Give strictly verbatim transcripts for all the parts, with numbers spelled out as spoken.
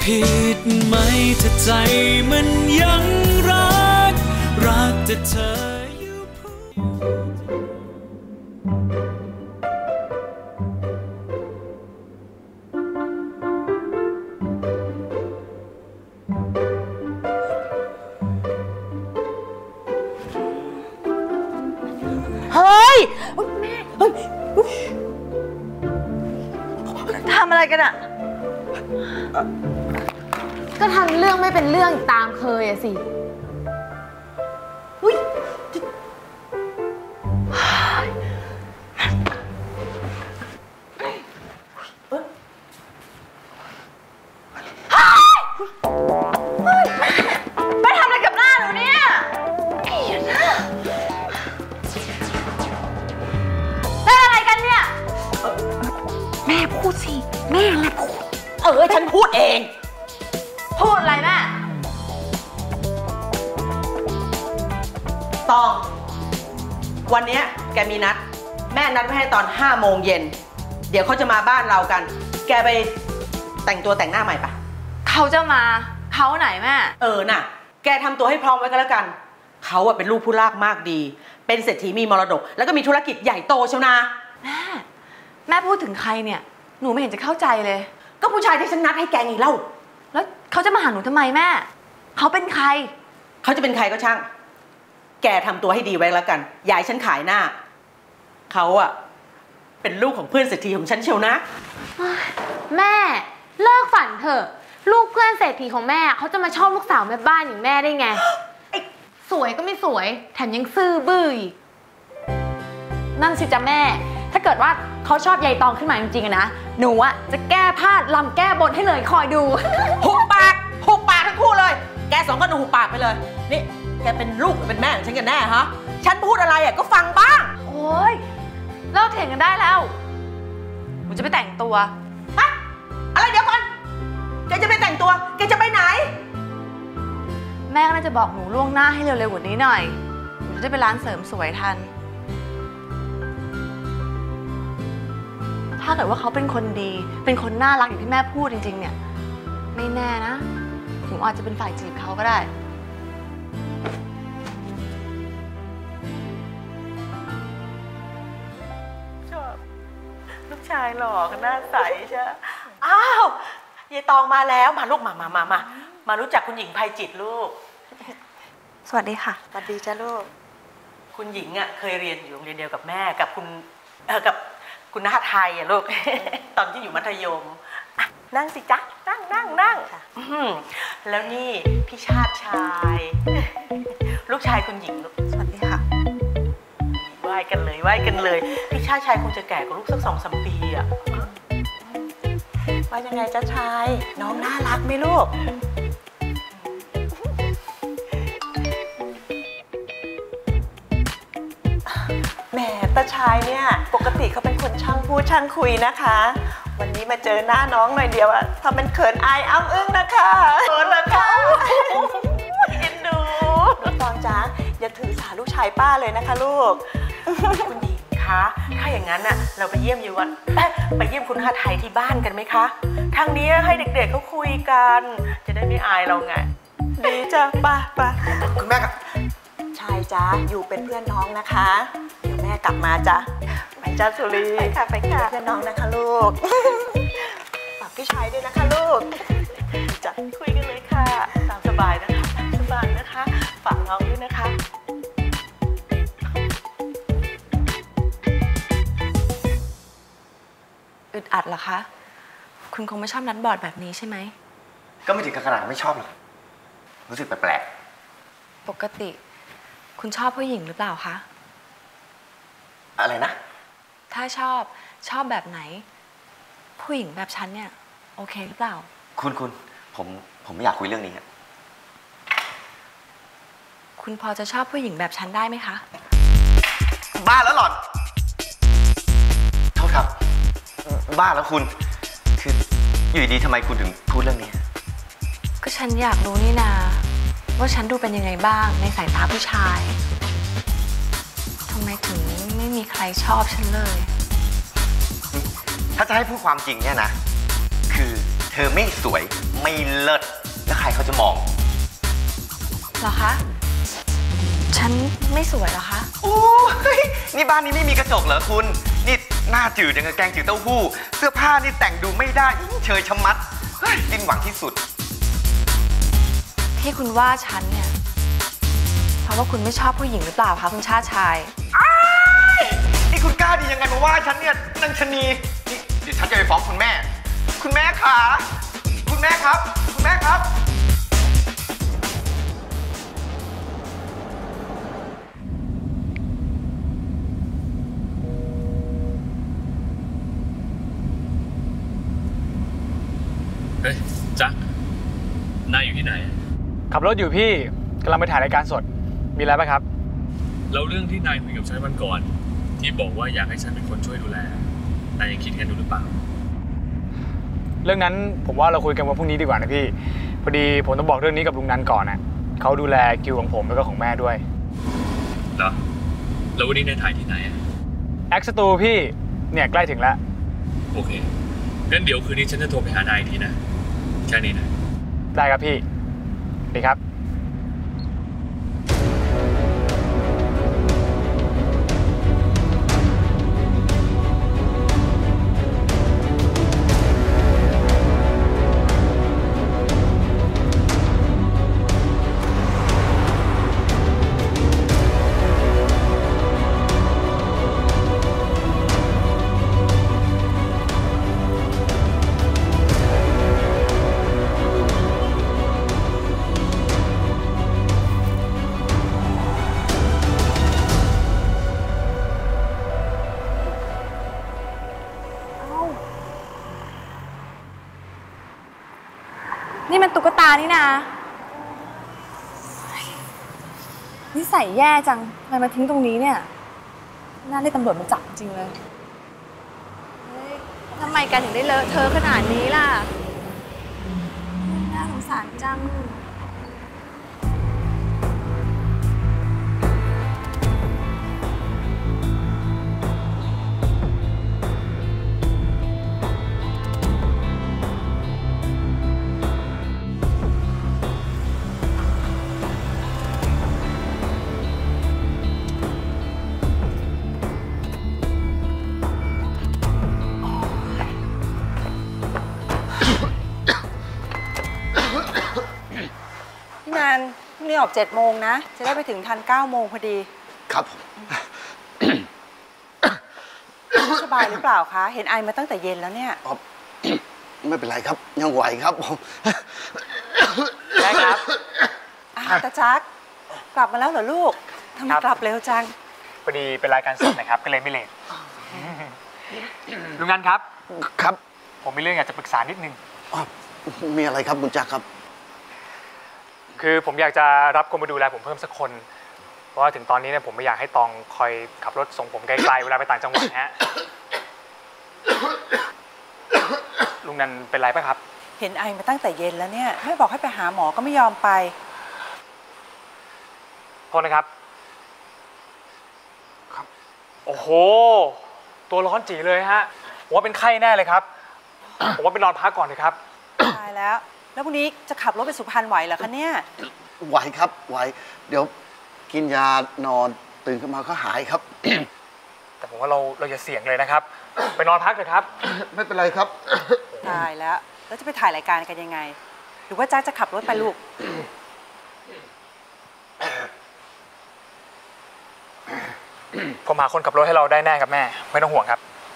ผิดไหมถ้าใจมันยังรักรักแต่เธออยู่เฮ้ยแม่ทำอะไรกันอะก็ทำเรื่องไม่เป็นเรื่องตามเคยอะสิอุ้ยไปทำอะไรกับหน้าหนูเนี่ยได้อะไรกันเนี่ยแม่พูดสิแม่แหละพูดเออฉันพูดเองพูดอะไรแม่ตองวันนี้แกมีนัดแม่นัดไว้ให้ตอนห้าโมงเย็นเดี๋ยวเขาจะมาบ้านเรากันแกไปแต่งตัวแต่งหน้าใหม่ปะเขาจะมาเขาไหนแม่เออน่ะแกทำตัวให้พร้อมไว้ก็แล้วกันเขาอะเป็นลูกผู้ลากมากดีเป็นเศรษฐีมีมรดกแล้วก็มีธุรกิจใหญ่โตเชียวนะแม่แม่พูดถึงใครเนี่ยหนูไม่เห็นจะเข้าใจเลยก็ผู้ชายที่ฉันนัดให้แกนี่เล่าแล้วเขาจะมาหาหนูทำไมแม่เขาเป็นใครเขาจะเป็นใครก็ช่างแกทำตัวให้ดีไว้แล้วกันอย่าให้ฉันขายหน้าเขาอะเป็นลูกของเพื่อนเศรษฐีของฉันเชียวนะแม่เลิกฝันเถอะลูกเพื่อนเศรษฐีของแม่เขาจะมาชอบลูกสาวแม่บ้านอย่างแม่ได้ไงสวยก็ไม่สวยแถมยังซื่อบื้ออีกนั่นสิจ๊ะแม่ถ้าเกิดว่าเขาชอบยายตองขึ้นมาจริงๆนะหนูอะจะแก้ผ้าลำแก้บนให้เลยคอยดูหุบปากหุบปากทั้งคู่เลยแกสองคนหุบปากไปเลยนี่แกเป็นลูกหรือเป็นแม่ของฉันกันแน่ฮะฉันพูดอะไรอะก็ฟังบ้างโอ๊ยเลิกเถียงกันได้แล้วหนูจะไปแต่งตัวฮะอะไรเดี๋ยวก่อนแกจะไปแต่งตัวแกจะไปไหนแม่ก็น่าจะบอกหนูล่วงหน้าให้เร็วๆกว่านี้หน่อยหนูจะได้ไปร้านเสริมสวยทันถ้าเกิดว่าเขาเป็นคนดีเป็นคนน่ารักอย่างที่แม่พูดจริงๆเนี่ยไม่แน่นะหนูอาจจะเป็นฝ่ายจีบเขาก็ได้ชอบลูกชายหล่อกันหน้าใสใช่อ้าวยายตองมาแล้วมาลูกมามามามามารู้จักคุณหญิงไพจิตรลูกสวัสดีค่ะสวัสดีจ้าลูกคุณหญิงอ่ะเคยเรียนอยู่โรงเรียนเดียวกับแม่กับคุณเออกับคุณน้าไทยอ่ะลูกตอนที่อยู่มัธยมนั่งสิจ๊ะนั่งนั่งนั่งแล้วนี่พี่ชาติชายลูกชายคุณหญิงลูกสวัสดีค่ะไหว้กันเลยไหว้กันเลยพี่ชาติชายคงจะแก่กว่าลูกสักสองสามปีอ่ะว่ายังไงจ๊ะชายน้องน่ารักไหมลูกแหมตาชายเนี่ยปกติเขาเป็นคนช่างพูดช่างคุยนะคะวันนี้มาเจอหน้าน้องหน่อยเดียวอะทำเป็นเขินอายอ้ำอึ้งนะคะเขินเหรอคะเอ็นดูน้องตองจ๊ะอย่าถือสาลูกชายป้าเลยนะคะลูกคุณหญิงคะถ้าอย่างนั้นน่ะเราไปเยี่ยมยูวันไปเยี่ยมคุณอาไทยที่บ้านกันไหมคะทางนี้ให้เด็กๆเขาคุยกันจะได้ไม่อายเราไงดีจ้ะป้าป้าคุณแม่ครับชายจ๊ะอยู่เป็นเพื่อนน้องนะคะเดี๋ยวแม่กลับมาจ้ะไปจ้าสุรีไปค่ะไปค่ะเพื่อนน้องนะคะลูกฝากพี่ชายด้วยนะคะลูกจ้ะคุยกันเลยค่ะตามสบายนะคะสบายนะคะฝากน้องด้วยนะคะอึดอัดเหรอคะคุณคงไม่ชอบนัดบอร์ดแบบนี้ใช่ไหมก็ไม่ถึงขนาดไม่ชอบหรอกรู้สึกแปลกๆปกติคุณชอบผู้หญิงหรือเปล่าคะอะไรนะถ้าชอบชอบแบบไหนผู้หญิงแบบฉันเนี่ยโอเคหรือเปล่าคุณคุณผมผมไม่อยากคุยเรื่องนี้ครับคุณพอจะชอบผู้หญิงแบบฉันได้ไหมคะบ้าแล้วหล่อนโทษครับบ้าแล้วคุณคืออยู่ดีทำไมคุณถึงพูดเรื่องนี้ก็ฉันอยากรู้นี่นาว่าฉันดูเป็นยังไงบ้างในสายตาผู้ชายทำไมถึงไม่มีใครชอบฉันเลยถ้าจะให้พูดความจริงเนี่ยนะคือเธอไม่สวยไม่เลิศแล้วใครเขาจะมองเหรอคะฉันไม่สวยเหรอคะโอ้ยนี่บ้านนี้ไม่มีกระจกเหรอคุณนี่หน้าจืดยังกับแกงจืดเต้าหู้เสื้อผ้านี่แต่งดูไม่ได้เชยชะมัดเฮ้ยสิ้นหวังที่สุดที่คุณว่าฉันเนี่ยเพราะว่าคุณไม่ชอบผู้หญิงหรือเปล่าคะคุณชาติชายนี่คุณกล้าดียังไงมาว่าฉันเนี่ยนางชนีนี่เดี๋ยวฉันจะไปฟ้องคุณแม่คุณแม่ขาคุณแม่ครับคุณแม่ครับเฮ้ยจักนายอยู่ที่ไหนขับรถอยู่พี่กำลังไปถ่ายรายการสดมีอะไรบ้างครับแล้วเรื่องที่นายคุยกับฉันวันก่อนที่บอกว่าอยากให้ฉันเป็นคนช่วยดูแลนายยังคิดกันอยู่หรือเปล่าเรื่องนั้นผมว่าเราคุยกันวันพรุ่งนี้ดีกว่านะพี่พอดีผมต้องบอกเรื่องนี้กับลุงนันก่อนนะเขาดูแลคิวของผมแล้วก็ของแม่ด้วยเหรอแล้ววันนี้นายถ่ายที่ไหนอะแอคสตูพี่เนี่ยใกล้ถึงแล้วโอเคงั้นเดี๋ยวคืนนี้ฉันจะโทรไปหานายอีกทีนะแค่นี้นะได้ครับพี่ดีครับนี่มันตุ๊กตานี่นะนิสัยแย่จังทำไมมาทิ้งตรงนี้เนี่ยน่าเรียกตำรวจมาจับจริงเลยทำไมกันถึงได้เลอะเทอะขนาดนี้ล่ะน่าสงสารจังนี่ออกเจ็ดโมงนะจะได้ไปถึงทันเก้าโมงพอดีครับสบายหรือเปล่าคะเห็นไอมาตั้งแต่เย็นแล้วเนี่ยไม่เป็นไรครับยังไหวครับได้ครับตาจักกลับมาแล้วเหรอลูกทำไมกลับเร็วจังพอดีเป็นรายการสดนะครับก็เลยไม่เลทลุงนันครับครับผมมีเรื่องอยากจะปรึกษานิดนึงมีอะไรครับคุณจักรครับคือผมอยากจะรับคนมาดูแลผมเพิ่มสักคนเพราะว่าถึงตอนนี้เนี่ยผมไม่อยากให้ตองคอยขับรถส่งผมไกลๆเวลาไปต่างจังหวัดฮะลุงนันเป็นไรป่ะครับเห็นไอมาตั้งแต่เย็นแล้วเนี่ยแม่บอกให้ไปหาหมอก็ไม่ยอมไปโทษนะครับครับโอ้โหตัวร้อนจีเลยฮะผมว่าเป็นไข้แน่เลยครับผมว่าไปนอนพักก่อนเลยครับตายแล้วแล้วพรุ่งนี้จะขับรถไปสุพรรณไหวเหรอคะเนี่ยไหวครับไหวเดี๋ยวกินยานอนตื่นขึ้นมาก็หายครับแต่ผมว่าเราเราอย่าเสี่ยงเลยนะครับไปนอนพักเถอะครับไม่เป็นไรครับตายแล้วแล้วจะไปถ่ายรายการกันยังไงหรือว่าจ้าจะขับรถไปลูกผมหาคนขับรถให้เราได้แน่ครับแม่ไม่ต้องห่วงครับ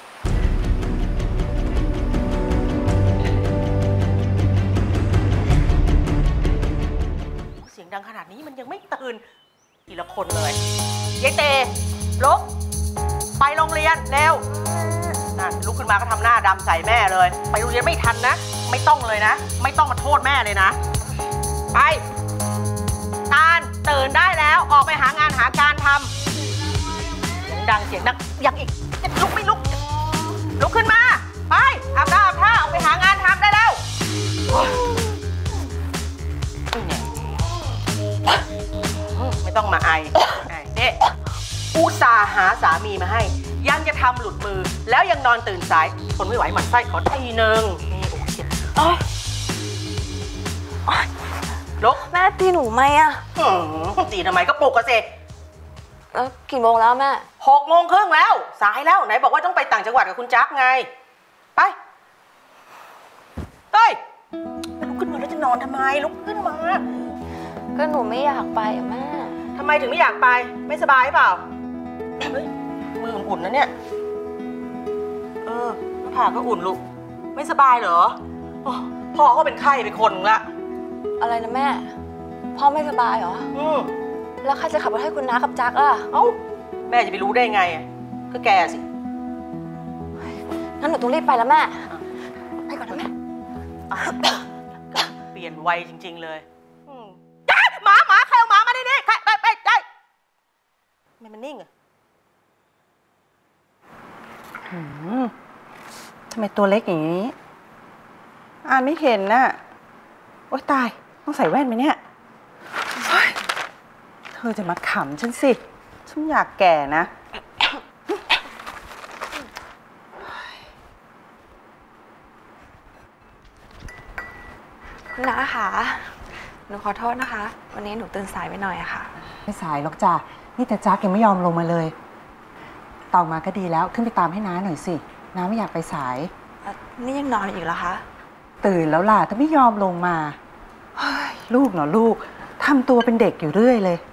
เสียงดังขนาดนี้มันยังไม่ตื่นทีละคนเลยยายเตลุกไปโรงเรียนเร็วนั่นลุกขึ้นมาก็ทำหน้าดำใส่แม่เลยไปโรงเรียนไม่ทันนะไม่ต้องเลยนะไม่ต้องมาโทษแม่เลยนะไปตาลตื่นได้แล้วออกไปหางานหาการทำเสียงดังเสียงดังยังอีกจะลุกไม่ลุกลุกขึ้นมาไปอาบน้ำอาบท่าออกไปหางานทำได้แล้วไม่ต้องมาไอเด็อุตส่าห์หาสามีมาให้ยังจะทำหลุดมือแล้วยังนอนตื่นสายทนไม่ไหวหมั่นไส้ขอทีนึงนี่โอ้ยตีหนูไหมอะอืมตีทำไมก็ปลุกกันสิแล้วกี่โมงแล้วแม่หกโมงครึ่งแล้วสายแล้วไหนบอกว่าต้องไปต่างจังหวัดกับคุณจักไงไปเฮ้ยลุกขึ้นมาแล้วจะนอนทำไมลุกขึ้นมาก็หนูไม่อยากไปอะแม่ทำไมถึงไม่อยากไปไม่สบายเปล่าเฮ้ยมืออุ่นๆนะเนี่ยเออหน้าผากก็อุ่นลูกไม่สบายเหรอพ่อก็เป็นไข้ไปคนละอะไรนะแม่พ่อไม่สบายเหรออืมแล้วใครจะขับรถให้คุณน้ากับจักอ่ะเอ้าแม่จะไปรู้ได้ไงก็แกสิงั้นหนูต้องรีบไปแล้วแม่ไปก่อนนะแม่เปลี่ยนไวจริงๆเลยหมาหมาใครเอาหมามาดิดิใครไปไปได้ไม่มันนิ่งอะทำไมตัวเล็กอย่างนี้อ่านไม่เห็นน่ะโอ๊ยตายต้องใส่แว่นไหมเนี่ยเธอจะมาขำฉันสิฉันอยากแก่นะคุณน้าค่ะหนูขอโทษนะคะวันนี้หนูตื่นสายไปหน่อยอะค่ะไม่สายหรอกจ้ะนี่แต่จักยังไม่ยอมลงมาเลยตองมาก็ดีแล้วขึ้นไปตามให้น้าหน่อยสิน้าไม่อยากไปสายนี่ยังนอนอีกเหรอคะตื่นแล้วล่ะแต่ไม่ยอมลงมาลูกเนาะลูกทำตัวเป็นเด็กอยู่เรื่อยเลย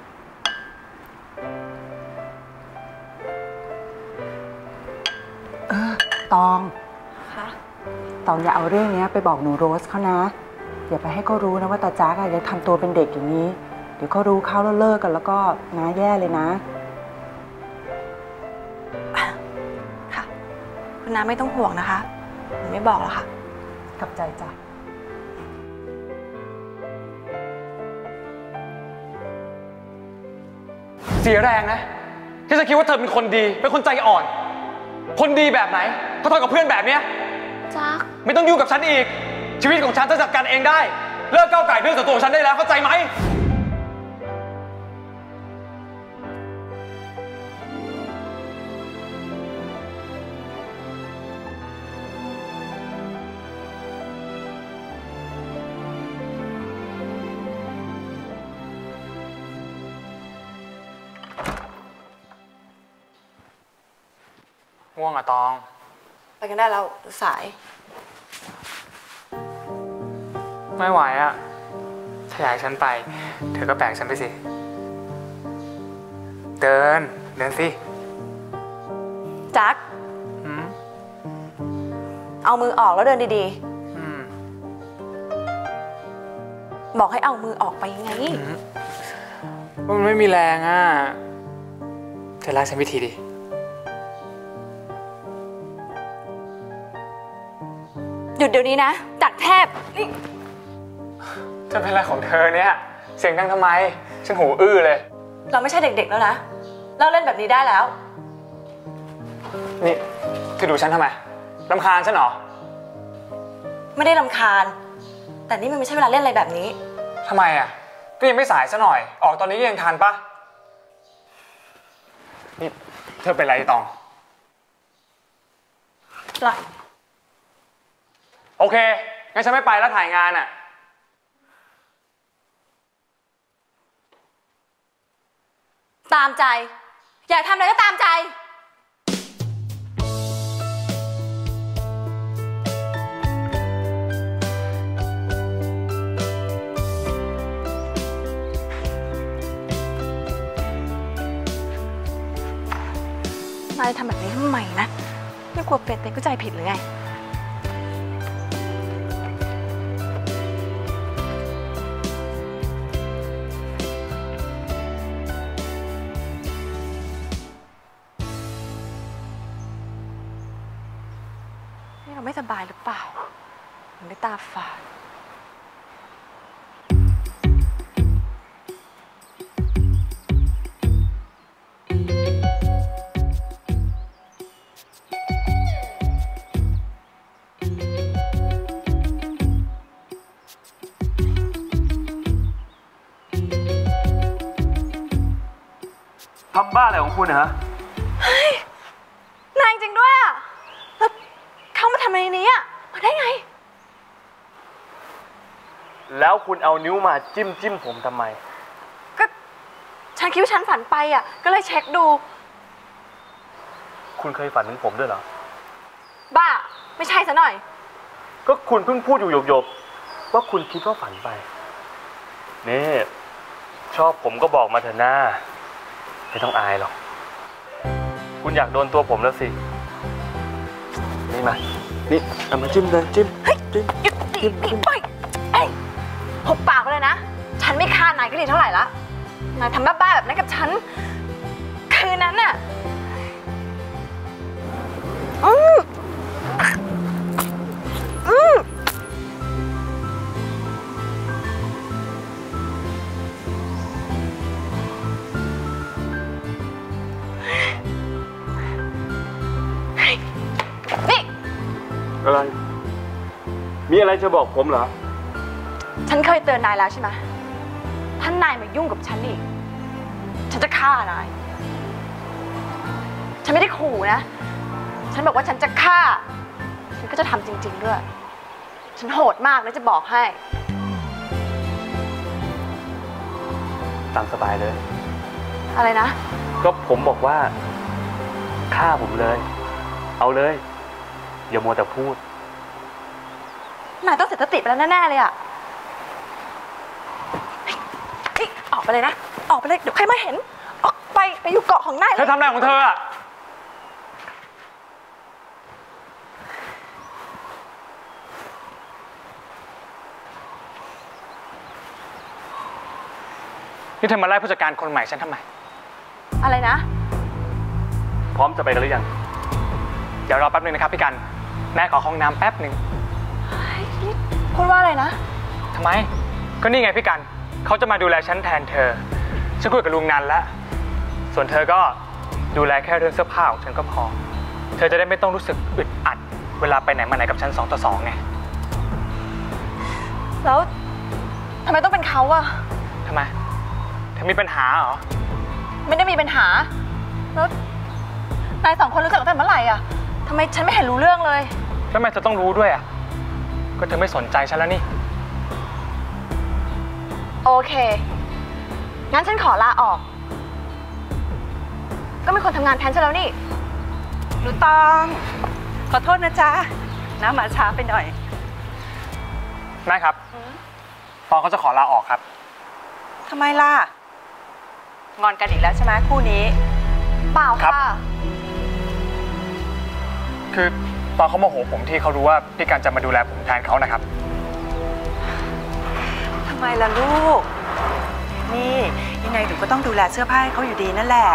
เออตองค่ะตองอย่าเอาเรื่องนี้ไปบอกหนูโรสเขานะอย่าไปให้เขารู้นะว่าตาจ๊ากยังทำตัวเป็นเด็กอย่างนี้เดี๋ยวเขารู้เขาแล้วเลิกกันแล้วก็น้าแย่เลยนะค่ะคุณน้าไม่ต้องห่วงนะคะหนูไม่บอกหรอกค่ะขอบใจจ้ะเสียแรงนะที่จะคิดว่าเธอเป็นคนดีเป็นคนใจอ่อนคนดีแบบไหนก็ทนกับเพื่อนแบบเนี้ยจักไม่ต้องยุ่งกับฉันอีกชีวิตของฉันจะจัดการเองได้เลิกก้าวไก่เรื่องส่วนตัวของฉันได้แล้วเข้าใจไหมง่วงอะตองไปกันได้แล้วสายไม่ไหวอะถ้าอยากฉันไปเธอก็แบกฉันไปสิเดินเดินสิจักเอามือออกแล้วเดินดีๆบอกให้เอามือออกไปยังไงมันไม่มีแรงอะเธอลากฉันวิธีดิหยุดเดี๋ยวนี้นะจักแทบนี่จะเป็นอะไรของเธอเนี่ยเสียงดังทำไมฉันหูอื้อเลยเราไม่ใช่เด็กๆแล้วนะเราเล่นแบบนี้ได้แล้วนี่เธอดูฉันทำไมรำคาญฉันเหรอไม่ได้รำคาญแต่นี่มันไม่ใช่เวลาเล่นอะไรแบบนี้ทำไมอ่ะก็ยังไม่สายซะหน่อยออกตอนนี้ก็ยังทันปะนี่เธอเป็นไรตองปล่อยโอเคงั้นฉันไม่ไปแล้วถ่ายงานอ่ะตามใจอยากทำอะไรก็ตามใจนายทำแบบนี้ทำไมนะไม่กลัวเป็ดเป็นก็ใจผิดหรือไงเราไม่สบายหรือเปล่ามันไม่ตาฝาดทำบ้าอะไรของคุณฮะเฮ้ยนายจริงด้วยอ่ะแล้วเข้ามาทำอะไรนี้อ่ะมาได้ไงแล้วคุณเอานิ้วมาจิ้มจิ้มผมทำไมก็ฉันคิดว่าฉันฝันไปอ่ะก็เลยเช็คดูคุณเคยฝันถึงผมด้วยเหรอบ้าไม่ใช่ซะหน่อยก็คุณเพิ่งพูดอยู่หยบๆว่าคุณคิดว่าฝันไปนี่ชอบผมก็บอกมาเถอะหน้าไม่ต้องอายหรอกคุณอยากโดนตัวผมแล้วสินี่มานี่เอามาจิ้มเลยจิ้มจิ้มจิ้มจิ้มไปเอ้ยหุบปากไปเลยนะฉันไม่ฆ่านายก็ดีเท่าไหร่ละนายทำบ้าๆแบบนั้นกับฉันคืนนั้นน่ะอืมอืมนี่อะไรมีอะไรจะบอกผมเหรอฉันเคยเตือนนายแล้วใช่ไหมถ้านายมายุ่งกับฉันอีกฉันจะฆ่านายฉันไม่ได้ขู่นะฉันบอกว่าฉันจะฆ่าฉันก็จะทำจริงๆด้วยฉันโหดมากนะจะบอกให้ตามสบายเลยอะไรนะก็ผมบอกว่าฆ่าผมเลยเอาเลยอย่ามัวแต่พูดนายต้องเสียสติไปแล้วแน่ๆเลยอ่ะนี่ออกไปเลยนะออกไปเลยเดี๋ยวใครมาเห็นออกไปไปอยู่เกาะของนายเธอทำอะไรของเธออ่ะนี่เธอมาไล่ผู้จัดการคนใหม่ฉันทำไมอะไรนะพร้อมจะไปกันหรือยังเดี๋ยวรอแป๊บนึงนะครับพี่กันแม่ขอห้องน้ำแป๊บหนึ่งพูดว่าอะไรนะทำไมก็นี่ไงพี่กันเขาจะมาดูแลฉันแทนเธอฉันคุยกับลุงนันแล้วส่วนเธอก็ดูแลแค่เรื่องเสื้อผ้าของฉันก็พอเธอจะได้ไม่ต้องรู้สึกอึดอัดเวลาไปไหนมาไหนกับฉันสองต่อสองไงแล้วทำไมต้องเป็นเขาอะทำไมเธอมีปัญหาเหรอไม่ได้มีปัญหาแล้วนายสองคนรู้จักกันแต่เมื่อไหร่อะทำไมฉันไม่เห็นรู้เรื่องเลยทำไมเธอต้องรู้ด้วยอะก็เธอไม่สนใจฉันแล้วนี่โอเคงั้นฉันขอลาออกก็ไม่ควรทำงานแทนฉันแล้วนี่หนูตองขอโทษนะจ๊ะน้ามาช้าไปหน่อยแม่ครับตองเขาจะขอลาออกครับทำไมล่ะงอนกันอีกแล้วใช่ไหมคู่นี้เปล่าค่ะคือตอนเขาโมโหผมที่เขารู้ว่าพี่การจะมาดูแลผมแทนเขานะครับทำไมล่ะลูกนี่ยังไงหนูก็ต้องดูแลเสื้อผ้าให้เขาอยู่ดีนั่นแหละ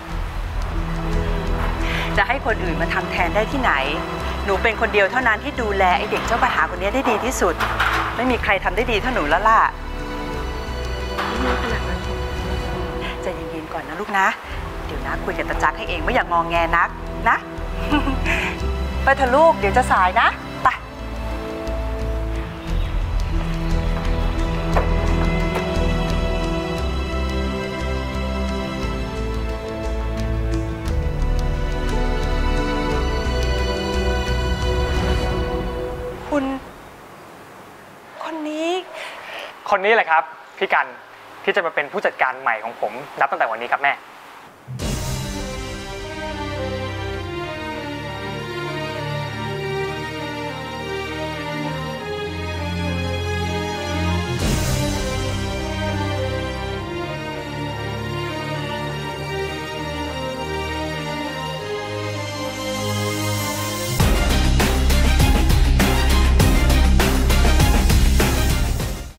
จะให้คนอื่นมาทำแทนได้ที่ไหนหนูเป็นคนเดียวเท่านั้นที่ดูแลไอ้เด็กเจ้าปัญหาคนนี้ได้ดีที่สุดไม่มีใครทำได้ดีเท่าหนูแล้วล่ะใจเย็นๆก่อนนะลูกนะเดี๋ยวนะคุยกับตาจักให้เองไม่อย่างงองแงนักนะไปเถอะลูกเดี๋ยวจะสายนะไปคุณคนนี้คนนี้แหละครับพี่กันที่จะมาเป็นผู้จัดการใหม่ของผมนับตั้งแต่วันนี้ครับแม่